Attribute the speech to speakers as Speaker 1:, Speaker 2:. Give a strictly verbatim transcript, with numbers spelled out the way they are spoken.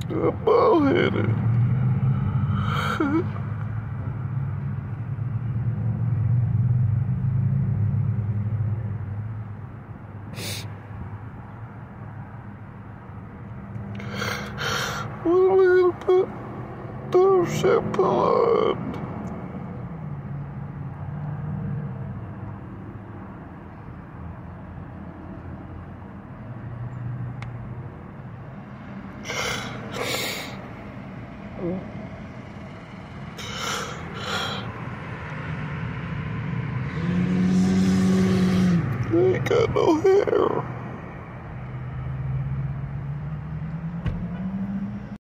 Speaker 1: I'm bald-headed. What am I gonna put the shampoo on? I ain't got no hair.